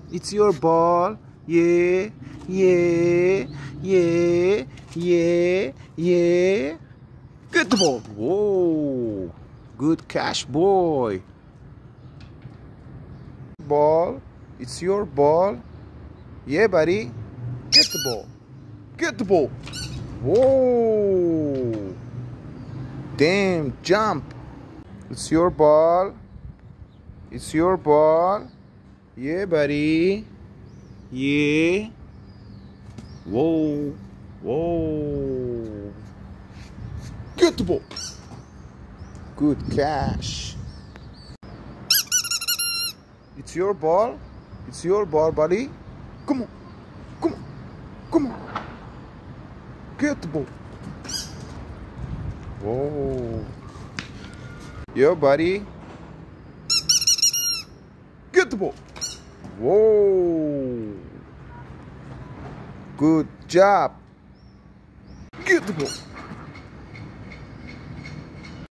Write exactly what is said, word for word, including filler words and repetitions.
It's your ball. Yeah, yeah, yeah, yeah, yeah. Get the ball. Whoa. Good catch, boy. Ball. It's your ball. Yeah, buddy. Get the ball. Get the ball. Whoa. Damn, jump. It's your ball. It's your ball. Yeah, buddy. Yeah. Whoa. Whoa. Get the ball. Good catch. It's your ball. It's your ball, buddy. Come on. Come on. Come on. Get the ball. Whoa. Yo, buddy. Get the ball. Whoa. Good job. Get the ball.